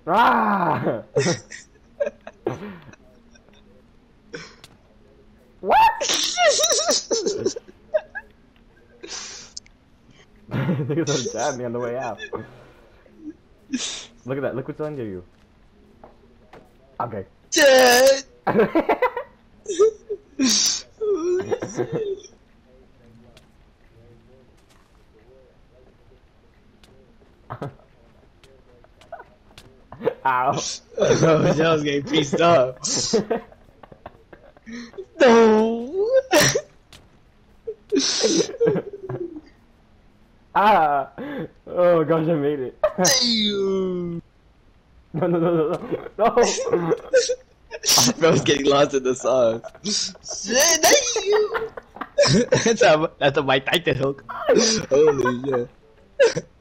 Ah! What? Niggas gonna jab me on the way out. Look at that. Look what's under you. Okay. Dead. Ow. Oh, that was getting pieced up. No. Ah! Oh gosh, I made it. Damn. No! Bro's getting lost in the sauce. Shit, damn. That's a Mike Tyson hook. Holy shit.